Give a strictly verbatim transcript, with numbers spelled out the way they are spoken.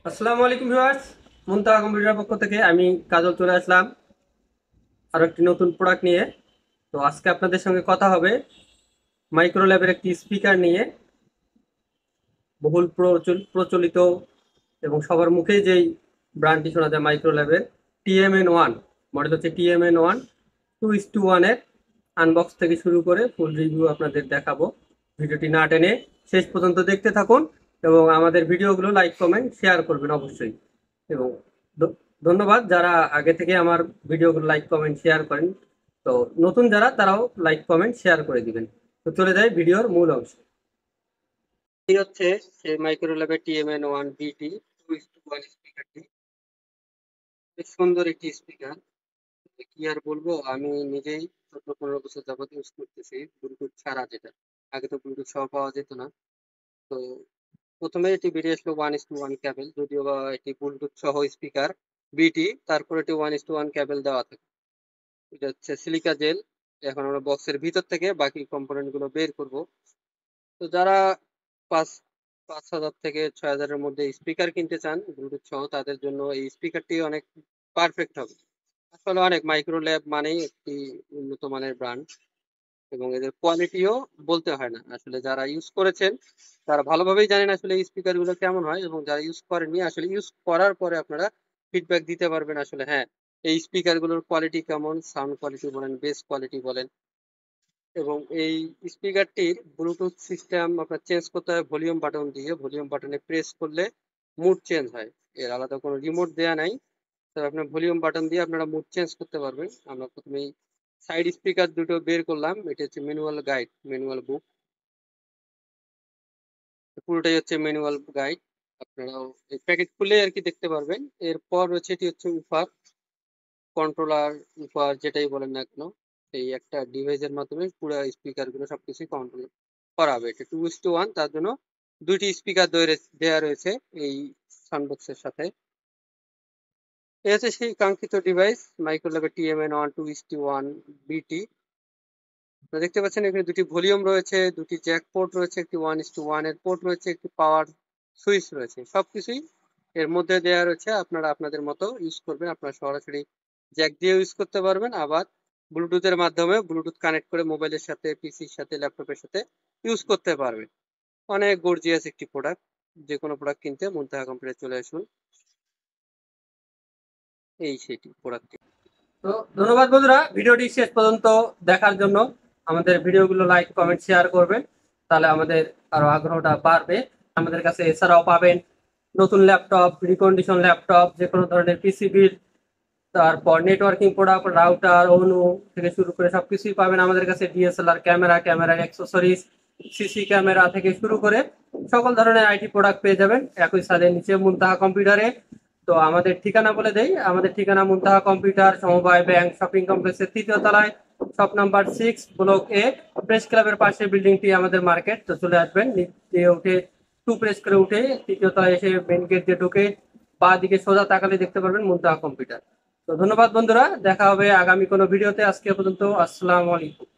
আসসালামু আলাইকুম ভিউয়ার্স। মুনতাহা কম্পিউটারের পক্ষ থেকে আমি কাজল চলে আসলাম আরো একটি নতুন প্রোডাক্ট নিয়ে। তো আজকে আপনাদের সঙ্গে কথা হবে মাইক্রোল্যাবের একটি স্পিকার নিয়ে। বহুল প্রচল- প্রচলিত এবং সবার মুখে যেই ব্র্যান্ডটি শোনা যায় মাইক্রোল্যাবের টিএমএন ওয়ান মডেল হচ্ছে TMN one two is two ওয়ানের আনবক্স থেকে শুরু করে ফুল রিভিউ আপনাদের দেখাবো। ভিডিওটি না টেনে শেষ পর্যন্ত দেখতে থাকুন এবং আমাদের ভিডিওগুলো লাইক কমেন্ট শেয়ার করবেন অবশ্যই। এবং দ- ধন্যবাদ যারা আগে থেকে আমার ভিডিওগুলো লাইক কমেন্ট শেয়ার করেন। তো নতুন যারা তারাও লাইক কমেন্ট শেয়ার করে দিবেন। তো চলে যায় ভিডিওর মূল অংশ। এই হচ্ছে সেই মাইক্রোল্যাবের TMN one BT two is two one স্পিকারটি। বেশ সুন্দর একটি স্পিকার। কি আর বলবো, আমি নিজেই চোদ্দ পনেরো বছর যাবত ইউজ করতেছি ব্লুটুথ ছাড়া, যেটা আগে তো ব্লুটুথ সহ পাওয়া যেত না। তো প্রথমে এটি বেরিয়ে আসলো one is two one cable, যদিও বা এটি ব্লুটুথ সহ স্পিকার বিটি, তারপর এটি one is two one cable দেওয়া থাকে। এটা হচ্ছে সিলিকা জেল। এখন আমরা বক্সের ভিতর থেকে বাকি কম্পোনেন্ট গুলো বের করব। তো যারা পাঁচ পাঁচ হাজার থেকে ছয় হাজারের মধ্যে স্পিকার কিনতে চান ব্লুটুথ সহ, তাদের জন্য এই স্পিকারটি অনেক পারফেক্ট হবে। আসলে অনেক মাইক্রো ল্যাব মানেই একটি উন্নত মানের ব্র্যান্ড, এবং এদের কোয়ালিটিও বলতে হয় না। আসলে যারা ইউজ করেছেন তারা ভালোভাবেই জানেন আসলে এই স্পিকার গুলো কেমন হয়, এবং যারা ইউজ করেননি আসলে ইউজ করার পরে আপনারা ফিডব্যাক দিতে পারবেন আসলে হ্যাঁ এই স্পিকার গুলোর কোয়ালিটি কেমন, সাউন্ড কোয়ালিটি বলেন, বেস কোয়ালিটি বলেন। এবং এই স্পিকারটির ব্লুটুথ সিস্টেম আপনার চেঞ্জ করতে হয় ভলিউম বাটন দিয়ে। ভলিউম বাটনে প্রেস করলে মুড চেঞ্জ হয়। এর আলাদা কোনো রিমোট দেয়া নাই। তো আপনার ভলিউম বাটন দিয়ে আপনারা মুড চেঞ্জ করতে পারবেন। আমরা প্রথমেই সাইড স্পিকার দুটো বের করলাম। এটা হচ্ছে ম্যানুয়াল গাইড, ম্যানুয়াল বুক, পুরোটাই হচ্ছে ম্যানুয়াল গাইড। আপনারাও এই প্যাকেট খুলে আর কি দেখতে পারবেন। এরপর হচ্ছে এটি হচ্ছে উফার কন্ট্রোলার, উফার যেটাই বলেন না কেন, এই একটা ডিভাইসের মাধ্যমে পুরো স্পিকার গুলো সবকিছু কন্ট্রোল করা হবে। এটা টু ইস টু ওয়ান, তার জন্য দুইটি স্পিকার দেওয়া রয়েছে এই সাউন্ডবক্সের সাথে। এই হচ্ছে সেই কাঙ্ক্ষিত ডিভাইস মাইক্রোল্যাবের TMN one two is two one BT. দেখতে পাচ্ছেন এখানে দুটি ভলিউম রয়েছে, দুটি জ্যাক পোর্ট রয়েছে, একটি ওয়ান ইস টু ওয়ান এর পোর্ট রয়েছে, একটি পাওয়ার সুইচ রয়েছে। সবকিছুই এর মধ্যে দেওয়া রয়েছে। আপনারা আপনাদের মতো ইউজ করবেন। আপনারা সরাসরি জ্যাক দিয়ে ইউজ করতে পারবেন, আবার ব্লুটুথের মাধ্যমে ব্লুটুথ কানেক্ট করে মোবাইলের সাথে, পিসির সাথে, ল্যাপটপের সাথে ইউজ করতে পারবেন। অনেক গর্জিয়াস একটি প্রোডাক্ট। যে কোনো প্রোডাক্ট কিনতে মুনতাহা কম্পিউটারে চলে আসুন। এই সেটি প্রোডাক্টটি। তো ধন্যবাদ বন্ধুরা, ভিডিওটি শেষ পর্যন্ত দেখার জন্য। আমাদের ভিডিওগুলো লাইক কমেন্ট শেয়ার করবেন, তাহলে আমাদের আরো আগ্রহটা বাড়বে। আমাদের কাছে এছাড়াও পাবেন নতুন ল্যাপটপ, রিকন্ডিশন ল্যাপটপ, যে কোনো ধরনের পিসিবির, তারপর নেটওয়ার্কিং প্রোডাক্ট, রাউটার, অনু থেকে শুরু করে সবকিছুই পাবেন আমাদের কাছে। ডিএসএলআর ক্যামেরা, ক্যামেরার অ্যাক্সেসরিজ, সিসি ক্যামেরা থেকে শুরু করে সকল ধরনের আইটি প্রোডাক্ট পেয়ে যাবেন একই ছাদের নিচে মুনতাহা কম্পিউটারে। তো আমাদের ঠিকানা বলে দেই। আমাদের ঠিকানা মুনতাহা কম্পিউটার, সমবায় ব্যাংক শপিং কমপ্লেক্সের তৃতীয় তলায়, shop number six, block A, press ক্লাবের পাশে বিল্ডিংটি আমাদের মার্কেট। তো চলে আসবেন, নিচে উঠে টু প্রেস করে উঠে তৃতীয় তলায় এসে মেন গেট দিয়ে ঢুকে বা দিকে সোজা তাকালে দেখতে পারবেন মুনতাহা কম্পিউটার। তো ধন্যবাদ বন্ধুরা, দেখা হবে আগামী কোনো ভিডিওতে। আজকে পর্যন্ত আসসালামু আলাইকুম।